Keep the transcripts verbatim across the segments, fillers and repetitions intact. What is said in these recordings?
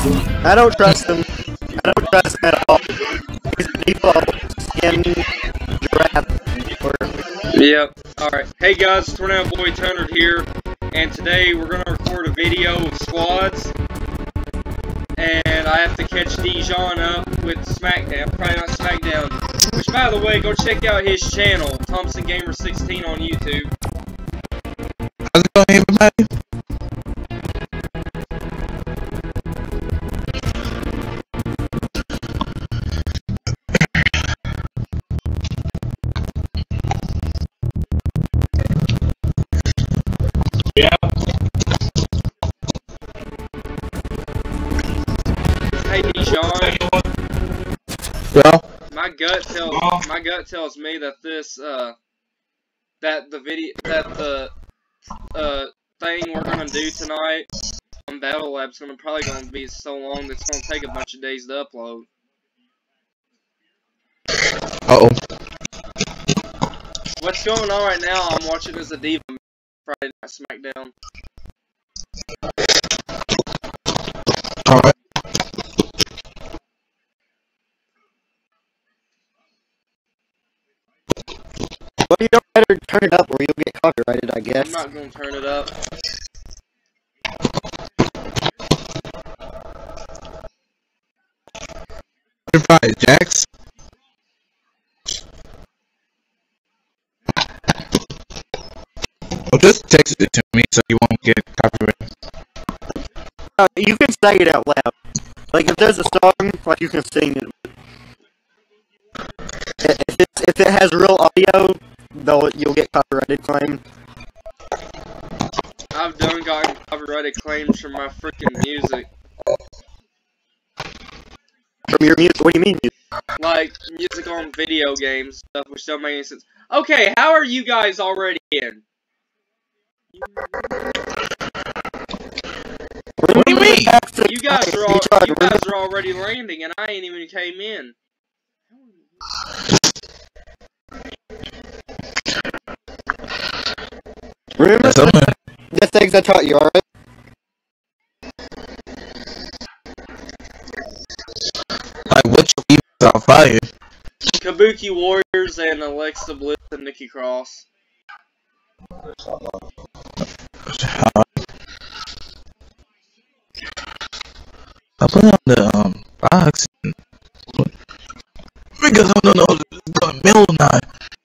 I don't trust him. I don't trust him at all. He's a default skin giraffe. Or... Yep. Alright. Hey guys, Tornado Boy Turner here, and today we're going to record a video of squads, and I have to catch DeJon up with SmackDown, probably not SmackDown, which by the way, go check out his channel, Thompson Gamer sixteen on YouTube. How's it going, everybody? Yeah. Hey DeJon. Well, my gut tells my gut tells me that this uh that the video that the uh thing we're gonna do tonight on Battle Lab's gonna probably gonna be so long that it's gonna take a bunch of days to upload. uh oh. What's going on right now? I'm watching as a Diva Friday Night SmackDown. Alright. Well, you don't better turn it up or you'll get copyrighted, I guess. I'm not gonna turn it up. Goodbye, Jax. Well, just text it to me so you won't get copyrighted. Uh, you can say it out loud. Like, if there's a song, like, you can sing it. If, it's, if it has real audio, though, you'll get copyrighted claim. I've done gotten copyrighted claims from my freaking music. From your music? What do you mean music? Like, music on video games, stuff which don't make any sense. Okay, how are you guys already in? What do you mean? You guys are all, you guys are already landing, and I ain't even came in. Remember the, the things I taught you, alright? Like, what's your evils on fire? Kabuki Warriors and Alexa Bliss and Nikki Cross. I put on the um box and, because I don't know if it's going mill or not.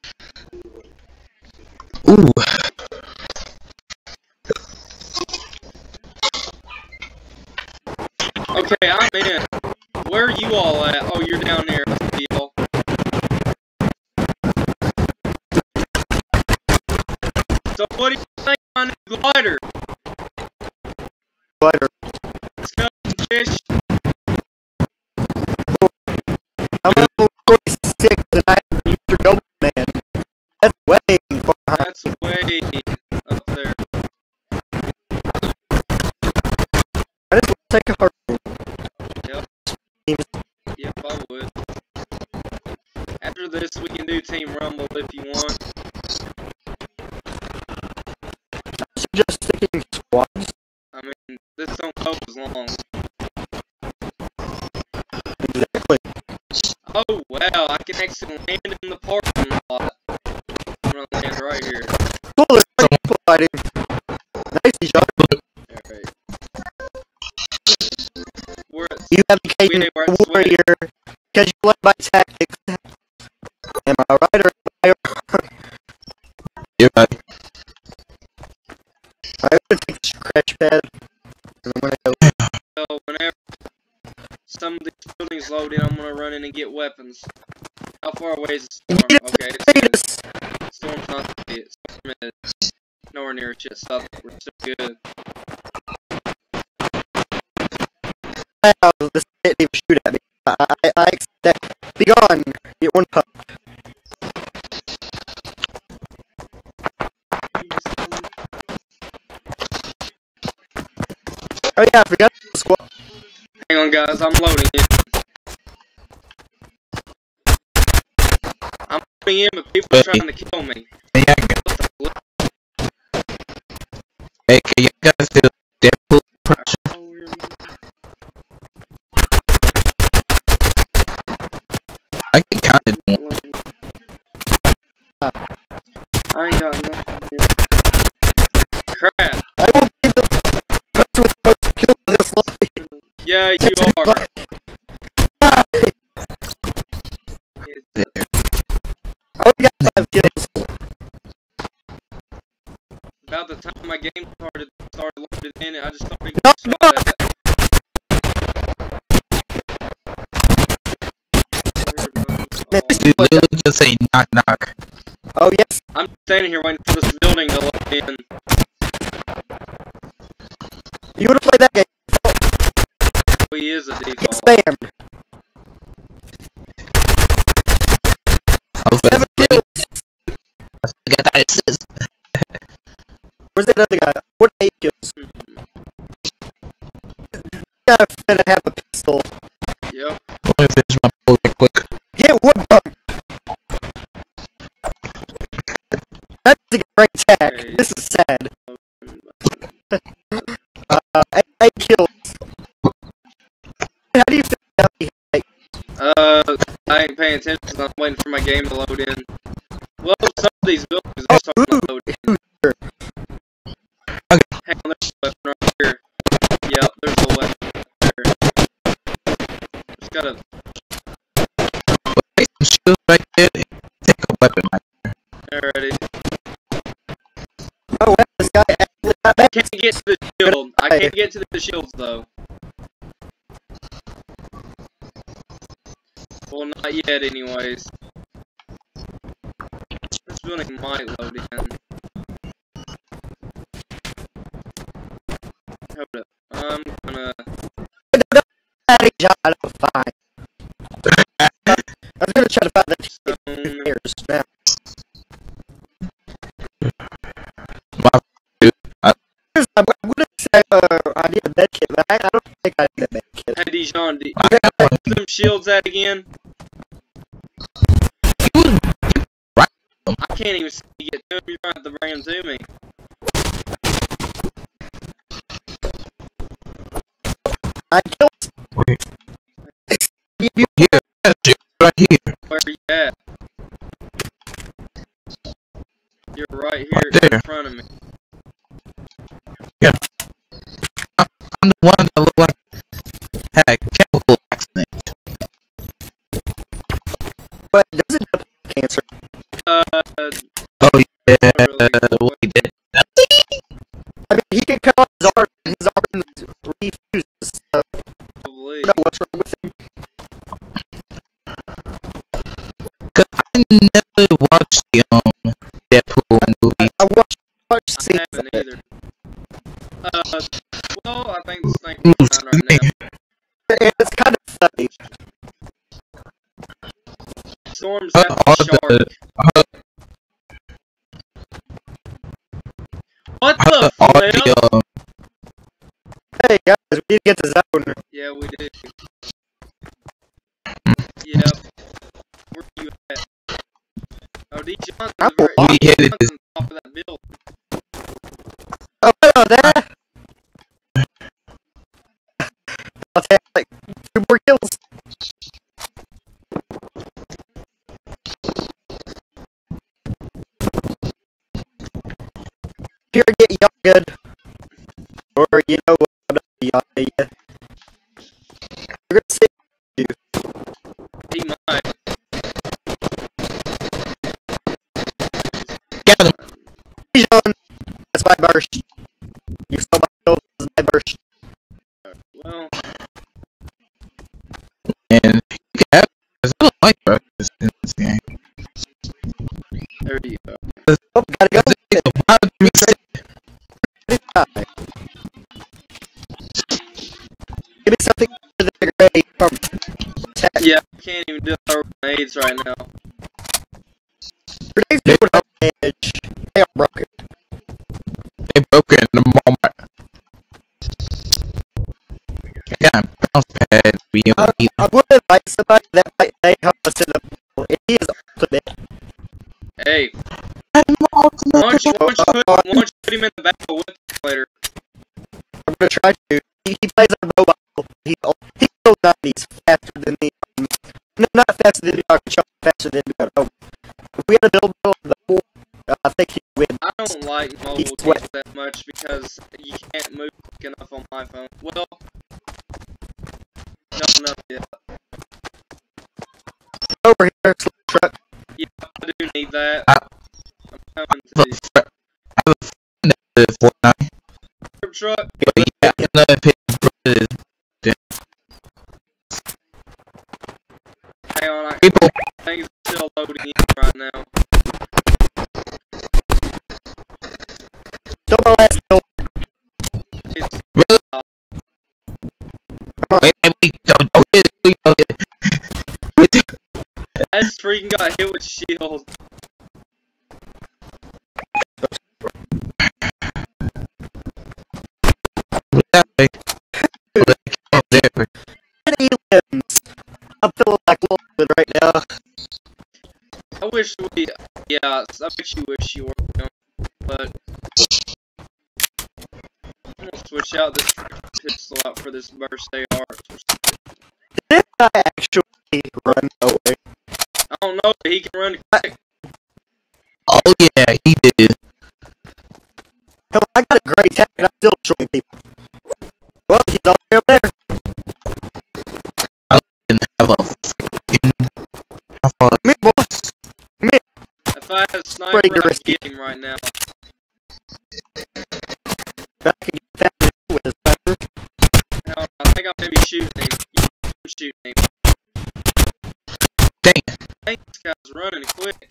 Ooh. Okay, I'm in. Where are you all at? Oh, you're down there. I see y'all. So what do you think on the glider? Glider. Let's go, fish. I'm level forty-six and I have your double man. That's way far behind. That's way up there. I just want to take a hard one. Yep. Yep, I would. After this, we can do Team Rumble if you want. I'm just sticking squads. I mean, this don't go as long. Exactly. Oh, wow, I can actually land in the parking lot. I'm gonna land right here. Cool, there's people fighting. Nice shot. Alright. We're at, You have become a warrior because you led by tactics. Am I right or am I wrong? You're right. I'm gonna take the scratch pad. And I'm gonna go. so whenever some of these buildings load in, I'm gonna run in and get weapons. How far away is the storm? Okay, it's good. Storm's not it's permitted. Nowhere near it yet, so we're still good. Wow, this didn't even shoot at me. I, I, I accept that. Be gone. Get one pup. Oh yeah, I forgot the squad. Hang on, guys, I'm loading it. I'm loading in, but people are trying to kill me. Hey, can you guys do Deadpool impression? Yeah, you are. I only got five kills. About the time my game started started loading in, I just started No, getting no. shot at. You literally just say knock knock. Oh, yes. I'm standing here waiting for this building to load in. You want to play that game? Oh, he is a Get default. spammed. I was Seven kills. I got that assist. Where's that other guy? What eight kills? Gotta finna have a pistol. Yep. Let me finish my pull real quick. Get wood bump. That's a great attack. Okay. This is sad. uh, eight, eight kills. How do you feel about the eight? Uh, I ain't paying attention. I'm waiting for my game to load in. Well, some of these buildings are starting to load in. Hang on, there's a weapon right here. Yep, there's a weapon right there. Just gotta. Take some shields right there and take a weapon right there. Alrighty. Oh, wow, this guy actually got I back. can't get to the shield. I can't get to the shields though. Well, not yet, anyways. This building might load in. Hold up. I'm gonna. I don't find. I was gonna try to find that Stone. players now. My dude, I, I'm, I'm gonna say uh, I need a med kit, but I, I don't think I need a med kit. Hey, DeJon, do I got one. you them shields at again? I can't even see you get to them. You're gonna have to bring them to me. I killed. Wait. You, you, Here, that shit right here. Where are you at? You're right here Right there. in front of me. Yeah. I'm, I'm the one that looked like had a chemical accident. but doesn't have cancer. Uh, Oh yeah, really what he did. I mean, he can cut off his arm, and his arm refuses. So, I probably. don't know what's wrong with him. Cause I never watched the um Deadpool movie. I watched, watched I scenes of haven't it. either. Uh, well, I think the snake Ooh, is fine right now. And it's kind of funny. Storm's Uh, at the all shark. the, uh, What uh, the all flip? the um, Hey guys, we need to get to zone. Yeah, we do. Yep. Where are you at? Oh, DeJon's I'm very, we headed DeJon's this. on top of that building. Oh, hello there. I'll take like two more kills. Here, get y'all good. Or, you know what, I'm not y'all yet. You're gonna see you. He might. Get him. DeJon, that's my burst. You saw my kills, this is my burst. Well, And you can have there's a light breakfast in this game. there you go. Oh, gotta go. It's a wild mix. Give me something for the great from tech. Yeah, I can't even do our grenades right now. Grenades do not damage. They are broken. They broke it in the moment. I got a bounce pad. We I, don't need I would invite somebody that might they help us in the battle. It is ultimate. Hey, I'm why ultimate. don't you, why don't you, put, why don't you put him in the battle with us later? I'm gonna try to. He, he plays on mobile. He, he's so nineties faster than me. No, not faster than me. I can faster than me. Oh. If we had a build on the pool, uh, I think he'd win. I don't like mobile He's games sweat. that much because you can't move quick enough on my phone. Well, No, no, yeah. Over here, slip truck. Yeah, I do need that. I, I'm coming to you. I have a friend that does Fortnite. Slip truck? But yeah, I know if his brother is Hang on, I people. think it's still loading in right now. Don't know last kill. It's, Really? uh, Wait, wait, wait, don't, don't hit it, please don't hit it. I just freaking got hit with shield. Aliens. I'm feeling like Lord right now. I wish we, yeah, I bet you wish you were, you know, but I'm gonna switch out this pistol out for this birthday art. Did I actually run away? I don't know, but he can run quick. Oh yeah, he did. Hell, I got a great tech and I'm still showing people. Well, he's all the way up there. I didn't have a freaking. I thought, Come here, boss. Come here. If I had a sniper, I'd get him right now. I can get that with a sniper. Hell, I think I'll maybe shoot him. You can shoot him. dang. I think this guy's running quick.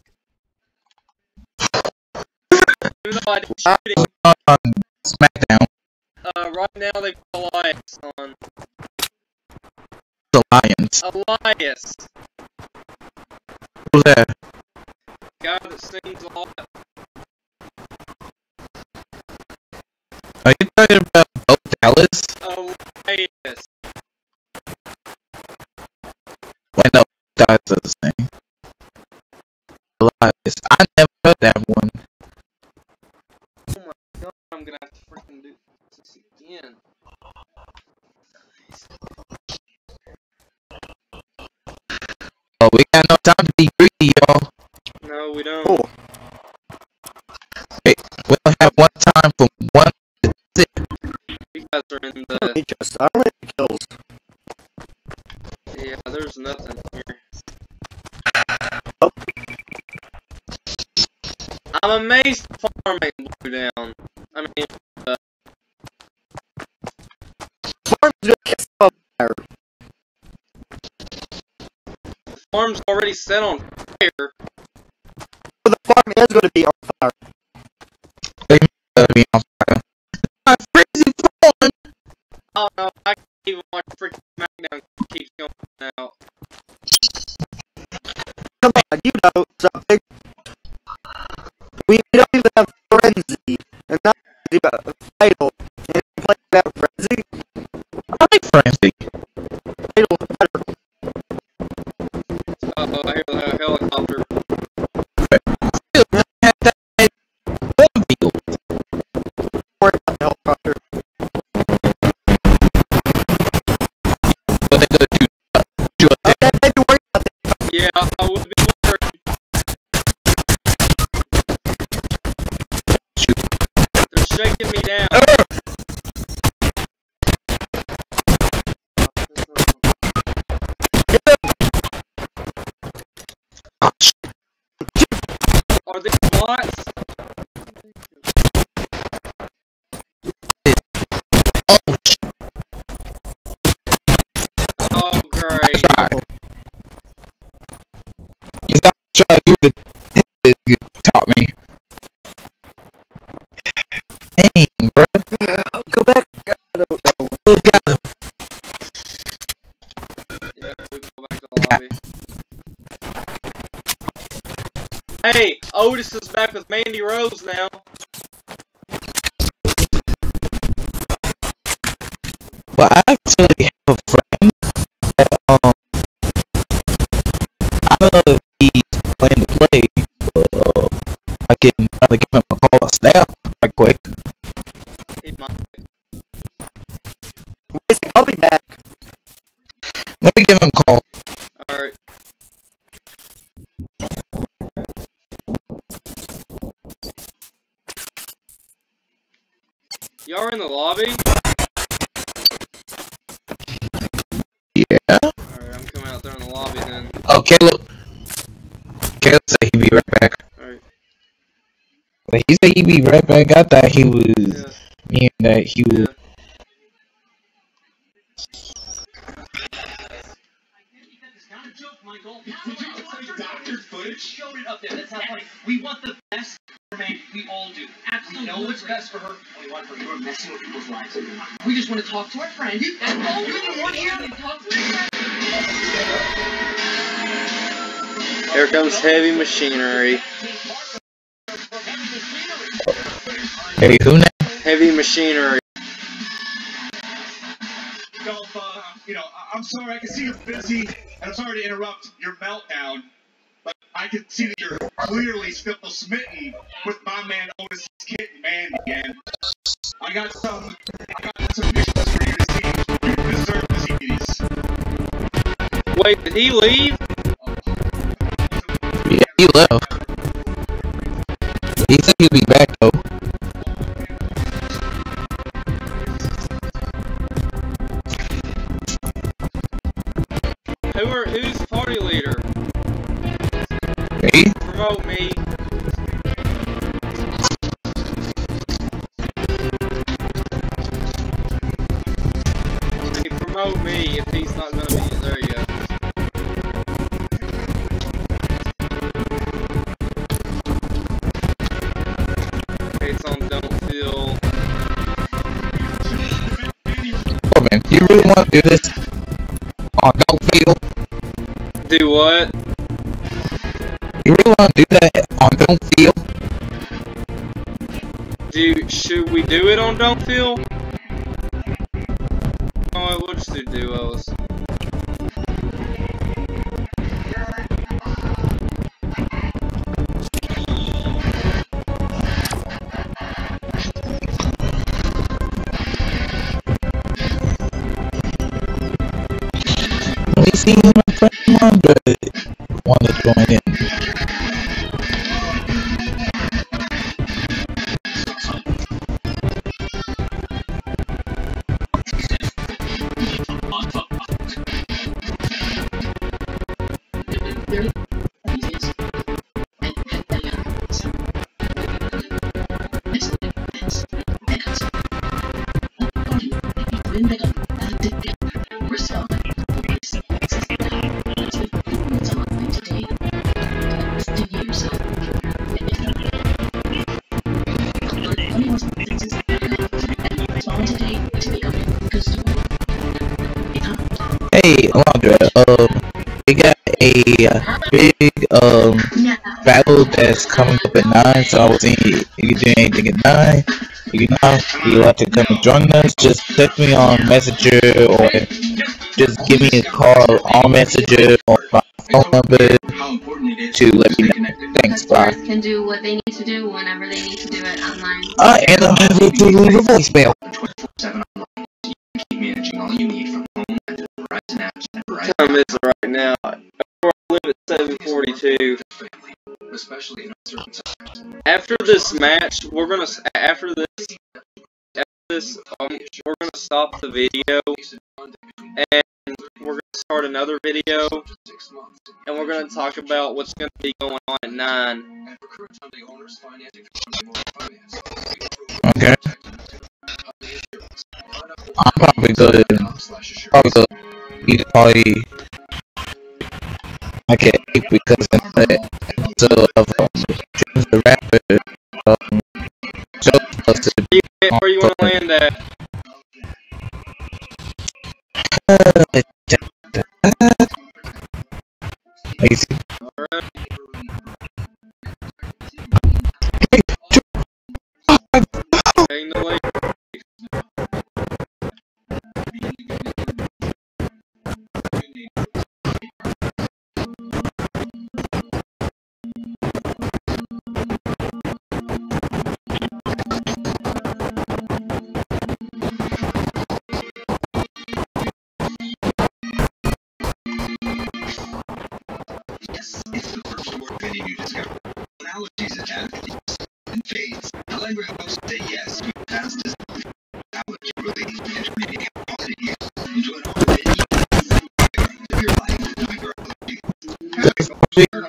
Even though I didn't shoot him, On SmackDown, uh, right now they've got Elias on. the Lions. Elias! Who's that? Guy that sings a lot. Are you talking about Bo Dallas? Elias! Wait, no, Dallas does the same. Elias. I never heard that one. Oh my god, I'm gonna have to freaking do this again. Oh, we got no time to be greedy, y'all. No, we don't. Oh, Wait, we only have one time from one to six. You guys are in let the... me just, I don't have kills. Yeah, there's nothing here. Oh, I'm amazed the farm ain't blew down. I mean, uh, farm's gonna catch on fire. the farm's already set on fire. Well, the farm is gonna be on fire. They gotta be on fire. My crazy phone! Oh no, I can't even watch freaking SmackDown keeps going out. Come on, you know something. We don't even have frenzy, and not about fatal. And play that frenzy. I like Frenzy. Fatal better. Uh oh, I hear the helicopter. Still have that field. Don't worry about the helicopter. So they go to uh, to a Okay, maybe worry about that. Yeah, I would be worried. They're shaking me down. Are these bots? Oh, great. try. You got to try you the you taught me. Dang, bro. Go back. I don't know. Who got him? Yeah, we go back to the lobby. Hey, Otis is back with Mandy Rose now. Well, I actually have a friend that, um, I don't know if he's playing to play, but, uh, I can probably give him a call a snap right quick. He might. Wait, I'll be back. Let me give him a call. Alright. Y'all are in the lobby? Yeah. Caleb. Caleb said he'd be right back. Alright. But he said he'd be right back. I thought he was Yeah. meaning that he was. Yeah. Doctor's footage showed it up there. That's not funny. We want the best for man. We all do. Absolutely. We know what's best for her. We want for her. You're messing with people's lives. We just want to talk to our friend. That's all we want here. To talk to our friend. Here comes heavy machinery. Hey, who now? Heavy machinery. Golf, uh, you know, I'm sorry, I can see you're busy, and I'm sorry to interrupt your meltdown, but I can see that you're clearly still smitten with my man Otis' kitten man again. I got some, I got some pictures for you to see. You deserve to see these. Wait, did he leave? Yeah, he left. He said he'd be back though. Who are, who's the party leader? Me? Promote me. Hey, promote me if he's not gonna be. There you go. Okay, it's on Don't Feel. Oh man, you really want to do this on Don't Feel? Do what? You really want to do that on Don't Feel? Do should we do it on Don't Feel? Oh, we'll just do duos. Let me see who my friend Wanda want to join in. Hey, Alondra, um, we got a uh, big um battle that's coming up at nine. So I was thinking, if you do anything at nine, you know, you have to come and join us. Just text me on Messenger or just give me a call on Messenger or my phone number to let me know. Thanks, bye. Can do what they need to do whenever they need to do it online. Uh, and I'm able to leave a voicemail. Managing all you need from home and Verizon apps and Verizon Time is right now. I live at seven forty-two. especially in uncertain times. After this match, we're gonna after this after this um, we're gonna stop the video and we're gonna start another video and we're gonna talk about what's gonna be going on at nine. Okay. I'm probably good. Probably good. Either party. I get eight because in the episode of um, James the Rapper, um, Joe posted. Where you, where you want to land at? Easy. Alright. Hang the link. Yes, it's the first award video you discover. Allergies attack and fades. However, hosts say yes to fastest allergy relief and treating quality use. Enjoy all the video of your life with your allergy.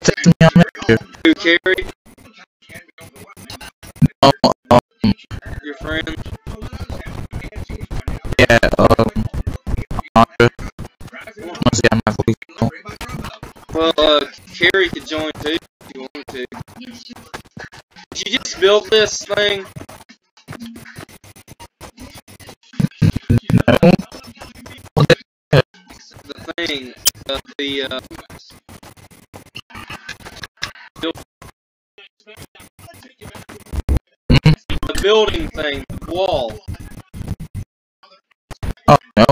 text me on Messenger. Who, Carrie? Oh, um, Your friend? yeah, um, Andre. Once again, I'm not going to Well, uh, Carrie could join too if you want to. Did you just build this thing? No. The thing, uh, the, uh, build the building thing, the wall. Oh, no.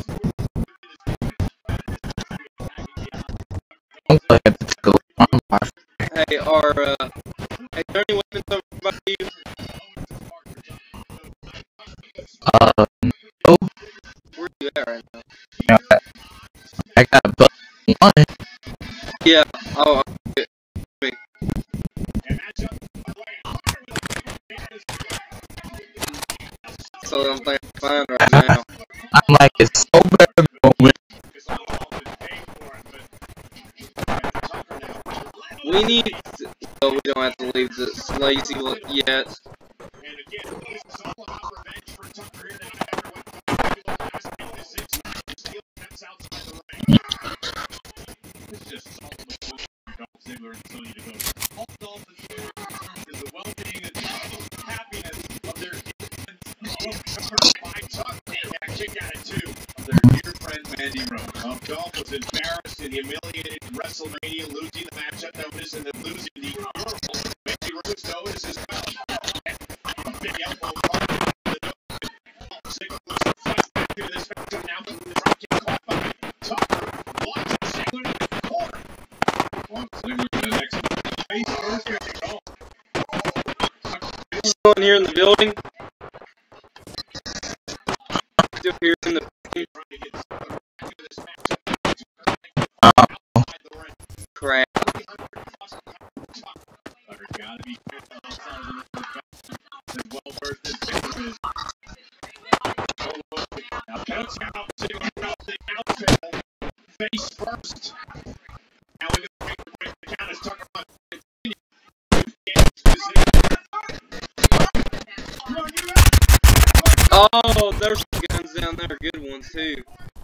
I'm going to have to take a look at my life. Hey, are, uh, hey, is there any weapons over by you? Uh, no. Where are you at right now? Yeah, I got but one. Yeah, oh, okay. Wait. So I'm thinking fine right now. I'm like, it's so bad at the moment. We need to, oh, we don't have to leave this lazy look yet. Dolph was embarrassed and humiliated in WrestleMania, losing the matchup notice and then losing the Earl. Mandy Rose notices a big elbow caught the nose. Ziggler was fast back into this matchup now, but the drop kick caught by Tucker. Watches Ziggler in the corner. Ziggler to the next face first and go. Still in here in the building? Still here in the building? Crap. Face first. Now we're going to break the count as Tucker on continue. Oh, there's some guns down there, good ones too.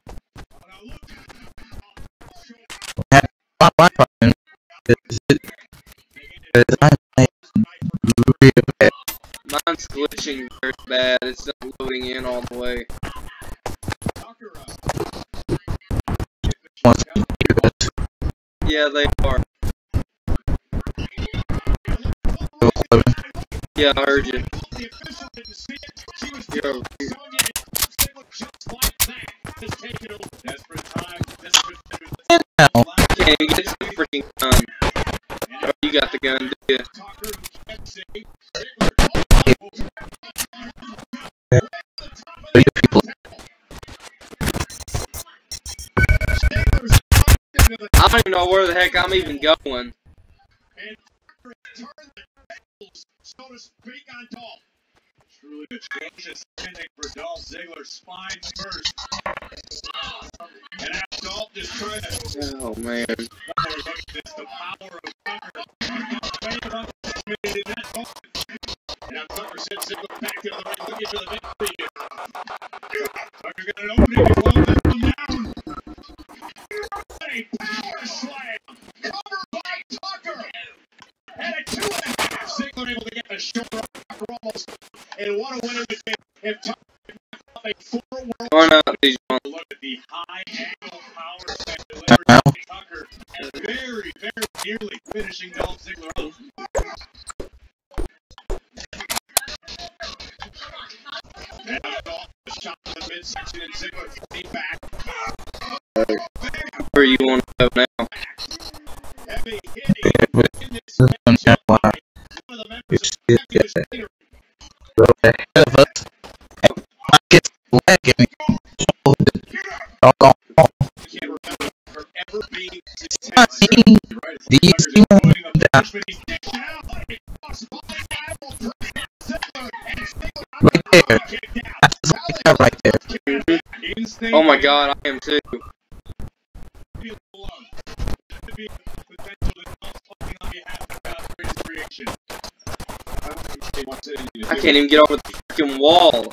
My Wi-Fi is it? Because I'm like, real bad. Mine's glitching very bad, it's not loading in all the way. Once you hear this, Yeah, they are. eleven. Yeah, I heard you. You're over here. Now, Can't even get the freaking gun. Oh, you got the gun, do you? three people. I don't even know where the heck I'm even going. So to speak on Dolph. Truly atrocious ending for Dolph Ziggler, spine first. And now Dolph just trying to. Oh man. Look at this, the power of Tucker. And now Tucker sends Ziggler back into the ring, looking for the victory here. Tucker's got an opening to close this one down. A power slam, covered by Tucker. And a two and a half. Ziggler able to get the shoulder off almost. And what a winner this is. If Tucker can knock off a four world Why not, DeJon? look at the high angle power slam delivered by Tucker. Very, very nearly finishing Dolph Ziggler off. And now Dolph is shot to the midsection and Ziggler fighting back. Where you want to go now? Heavy hitting in this This one matchup. why One of the members of you the get Packers leader. go ahead of us. I get lagging. Oh, doggone. I can't remember her ever being this I tense. mean, Right. these Tucker's two throwing the down punishment. He's kicked out. He lost by Apple. Ziggler and Ziggler right there. kicked out. That's like that right there. Instinct. Oh my god, I am too. Feel love. To be potential to I can't even get over the freaking wall.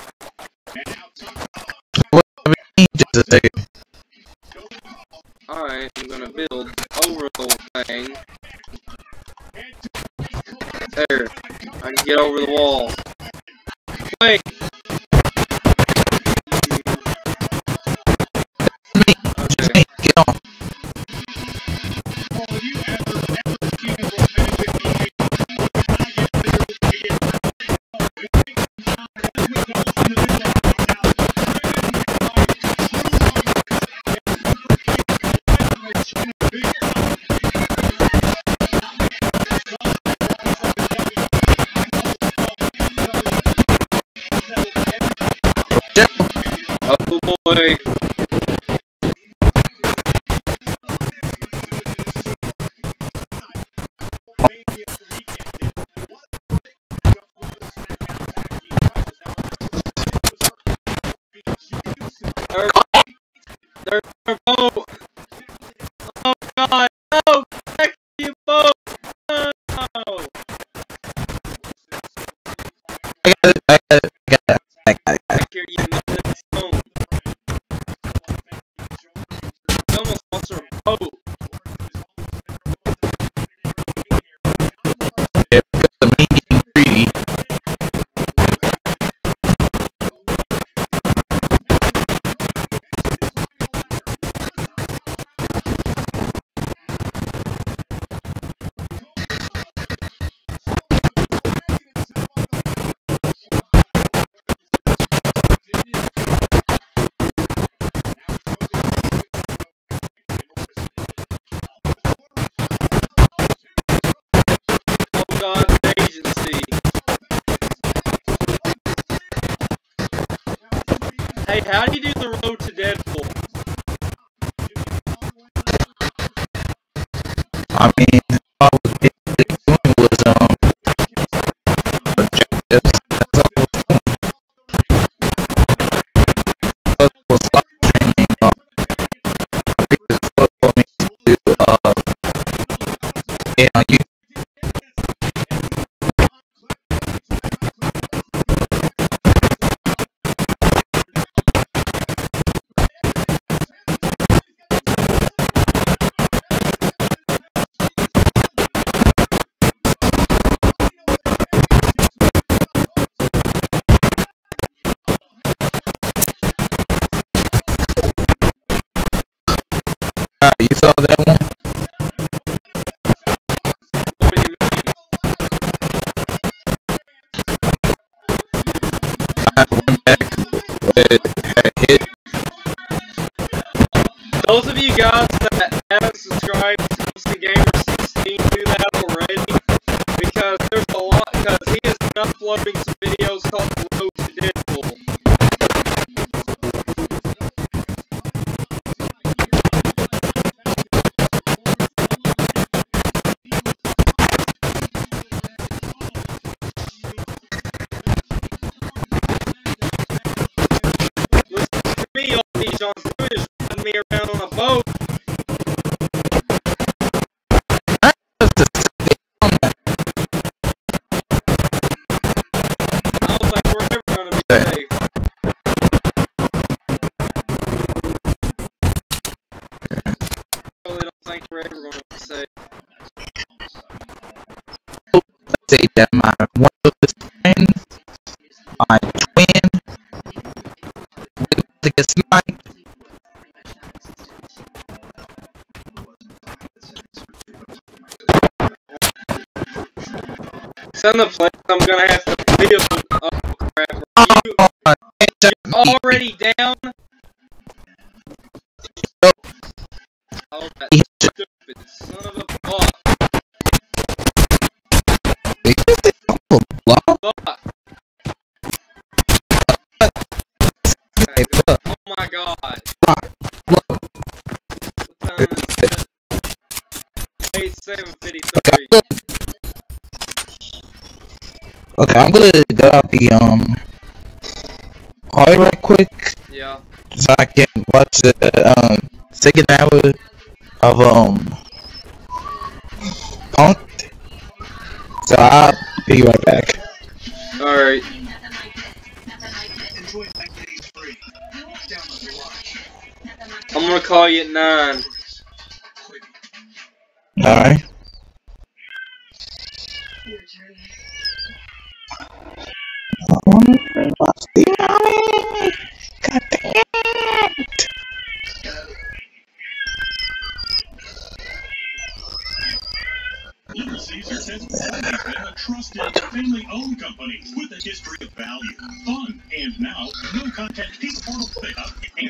What I mean, just a second. Alright, I'm gonna build over the thing. There. I can get over the wall. Wait! Just me, get on. Oh boy. There's, there's a boat. Oh god, no! Back to your boat! No! I got it, I got it, I got it, I got it. Back here, you know stone. He almost wants her boat. Yeah, because I'm being greedy. Hey, how do you do the road to Deadpool? I mean, all I was basically doing was, um, objectives. That's all I was doing. Plus, was slot training, uh, I think it's what for me to do, uh, yeah, on YouTube. Uh, you saw that one? What do you mean? I went back, but had hit. Those of you guys that haven't subscribed to Thompson Gamer sixteen, do that already. Because there's a lot, because he has been uploading some videos called The Road to Deadpool. Listen to me, all DeJon's doing is riding me around on a boat. I don't think we're ever going to be safe. I really don't think we're ever going to be safe. Let's say that my one of his friends, my twin, to get sniped. Some of the place I'm going to have to build. Oh crap. Are you, Oh, you already down? Oh, that stupid son of a fuck. Fuck. Hey, look, Oh my god. look. What time is it? eight seven Okay, fifty-three. look. Okay, I'm gonna go out the um hall right quick Yeah. so I can watch the um second hour of um Punked. So I'll be right back. Alright. I'm gonna call you at nine. Alright. God damn it! Little Caesars has always been a trusted, family-owned company with a history of value, fun, and now no content people pickup and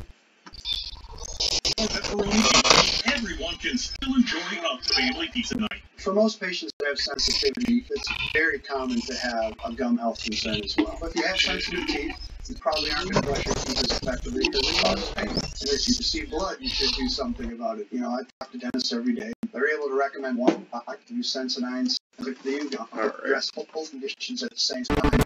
pepperoni. Everyone can still enjoy a family pizza night. For most patients that have sensitivity, it's very common to have a gum health concern as well. But if you have sensitive teeth, you probably aren't going to brush your teeth as effectively because it causes pain. And if you see blood, you should do something about it. You know, I talk to dentists every day. They're able to recommend one product to use Sensodyne's with the gum to address both conditions at the same time.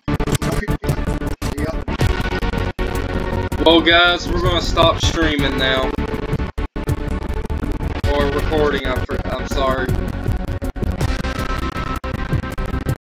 Well, guys, we're gonna stop streaming now. Or recording, I'm, I'm sorry.